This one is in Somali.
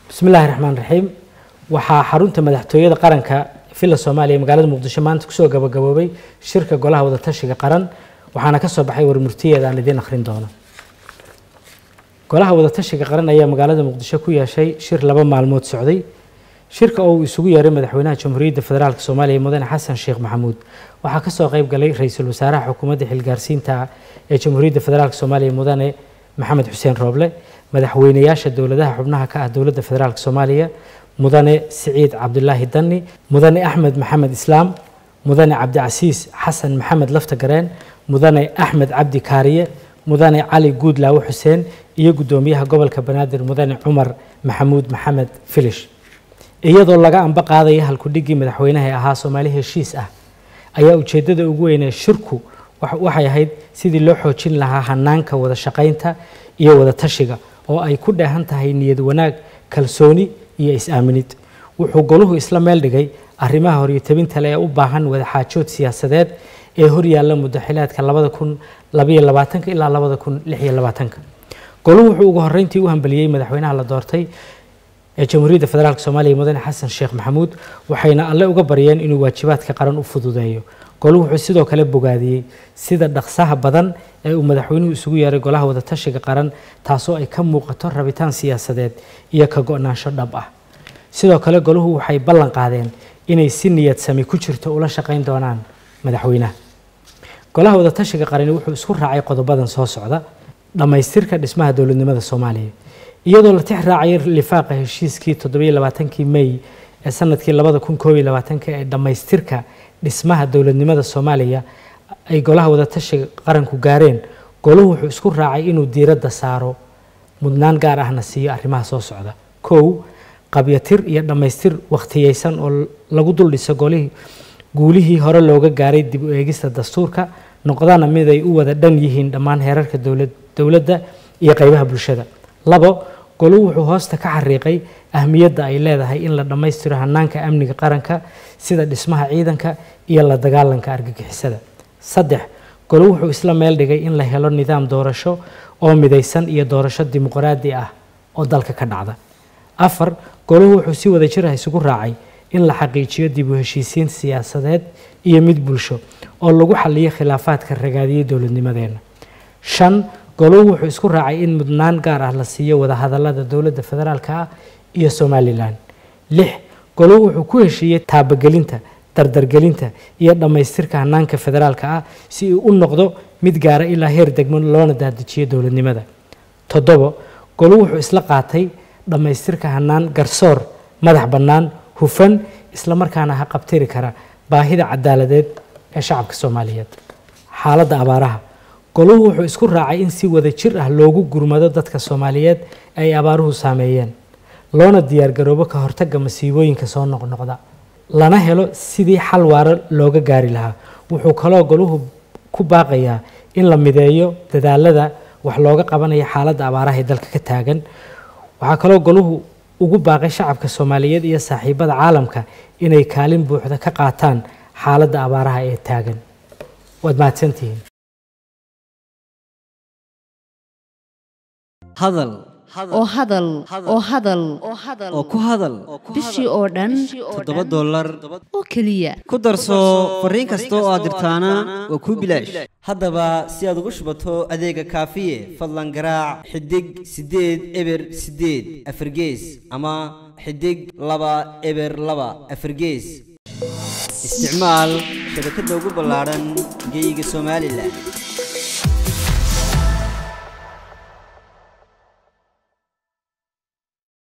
بسم الله الرحمن الرحيم waxaa xarunta madaxtooyada qaranka filla Soomaaliya magaalada Muqdisho maanta ku soo gabagaboway shirka golaha wada tashiga qaran waxaana ka soo baxay warmurtiyeed aan idin akhrin doono golaha wada tashiga qaran ayaa magaalada Muqdisho ku yeeshay shir laba maalmood socday shirka oo isugu yeeray madaxweynaha Jamhuuriyadda Federaalka Soomaaliya Mudane Xasan Sheekh Maxamuud waxaa ka soo qayb galay ra'iisul wasaaraha xukuumadda xilgaarsiinta ee Jamhuuriyadda Federaalka Soomaaliya Mudane Maxamed Xuseen Rooble madaxweynayaasha dawladaha xubnaha ka ah dawladda Federaalka Soomaaliya mudane Saciid Cabdullaahi Danni mudane Axmed Maxamed Islaam mudane Cabdicasiis Xasan Maxamed Laftagareen mudane Axmed Cabdi Kaariye mudane Cali Guudlaawe Xuseen iyo gudoomiyaha gobolka Banaadir mudane Cumar Maxamuud Maxamed Filish iyadoo laga anba qaaday halku dhigi madaxweynaha ahaa Soomaali heshiis ah ayaa ujeedada ugu weyn ee shirku waxay ahayd sidii loo xoojin lahaa hanaanka wada shaqaynta iyo wada tashiga oo ay ku dheehan tahay niyad wanaag kalsooni iyo is-aaminid wuxuu goluhu isla meel dhigay arrimaha horyeetabinta leh ee u baahan wada xaajood siyaasadeed ee hor yaalla muddaxilaadka 2022 ilaa 2026 goluhu wuxuu ugu horreyntii u hambaliyay madaxweynaha la doortay ee Jamhuuriyadda Federaalka Soomaaliya Mudane Xasan Sheekh Maxamuud waxayna alle uga baryeen inuu waajibaadka qaran u fududeeyo goluhu wuxuu sidoo kale bogaadiyay sida dhaqsaha badan ee uu madaxweynuhu isugu yeeray golaha wada tashiga qaran taasoo ay ka muuqato rabitaan siyaasadeed iyo ka go'naansho dhab ah sidoo kale goluhu waxay ballan qaadeen inay si niyad sami ku jirto ula shaqayn doonaan madaxweynaha golaha wada tashiga qaran wuxuu isku raacay qodobadan soo socda dhamaystirka dhismaha dawladnimada Soomaaliya iyadoo la tixraacay lifaaqa heshiiskii 27 May ee sanadkii 2021 ee dhamaystirka dhismaha dawladnimada Soomaaliya ay golaha wada tashiga qaranku gaareen goluhu wuxuu isku raacay inuu diiradda saaro mudnaan gaar ahna siiyo arrimaha soo socda kow qabyatir iyo dhamaystir waqtiyeysan oo lagu dul dhiso guulihii hore looga gaaray dib u eegista dastuurka noqdana mid ay u wada dhan yihiin dhammaan heerarka dawladda iyo qaybaha bulshada labo goluhu wuxuu hoosta ka xariiqay ahmiyadda ay leedahay in la dhamaystiro hanaanka amniga qaranka sida dhismaha ciidanka iyo la dagaalanka argagixisada saddex goluhu wuxuu isla meel dhigay in la helo nidaam doorasho oo midaysan iyo doorasho dimuqraadi ah oo dalka ka dhacda afar goluhu wuxuu si wada jir ah isugu raacay in la xaqiijiyo dib u heshiisiin siyaasadeed iyo mid bulsho oo lagu xalliyo khilaafaadka ragaadiyay dawladnimadeena shan goluhu wuxuu isku raacay in mudnaan gaar ah la siiyo wada hadallada dawladda federaalka ah iyo Somaliland lix goluhu wuxuu ku heshiiyay taabagelinta dardargelinta iyo dhamaystirka hanaanka federaalka ah si uu u noqdo mid gaar ah ilaa heer degmo loona daadijiyo dawladnimada toddobo goluhu wuxuu isla qaatay dhamaystirka hanaan garsoor madax bannaan hufan isla markaana ha qabtiri kara baahida cadaaladeed ee shacabka Soomaaliyeed xaaladda abaaraha goluhu wuxuu isku raacay in si wada jir ah loogu gurmado dadka Soomaaliyeed ay abaaruhu saameeyeen loona diyaar garoobo ka hortagga masiibooyinka soo noqnoqda lana helo sidii xal waara looga gaari lahaa wuxuu kaloo goluhu ku baaqayaa in la mideeyo dadaalada wax looga qabanayo xaaladda abaaraha ee dalka ka taagan waxa kaloo goluhu ugu baaqay shacabka Soomaaliyeed iyo saaxiibada caalamka inay kaalin buuxda ka qaataan xaaladda abaaraha ee taagan waad mahadsantihiin hadal oo hadal oo ku hadal bishii oo dhan $7 oo kaliya ku darso fariin kasta oo aad dirtaana waa ku bilaash haddaba si aad ugu shubato adeega kaafiye fadlan garaac xidig 8 eber 8 afargees ama xidig 2 eber 2 afargees isticmaal shabakadda ugu ballaaran geyga Soomaaliland